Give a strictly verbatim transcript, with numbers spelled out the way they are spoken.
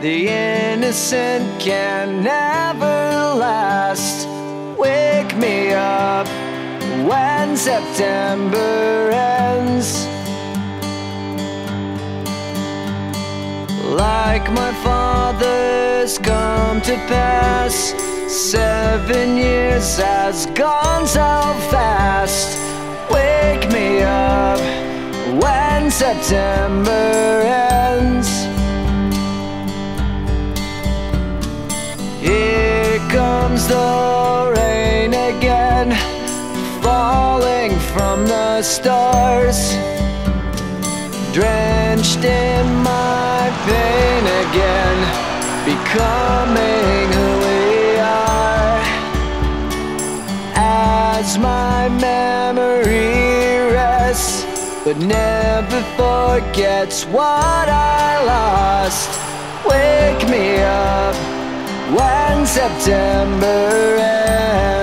The innocent can never last. Wake me up when September ends. Like my father's come to pass, seven years has gone so fast. Wake me up when September ends. Here comes the rain again, falling from the stars, drenched in my pain again, becoming who we are. As my memory rests, but never forgets what I lost. Wake me up when September ends.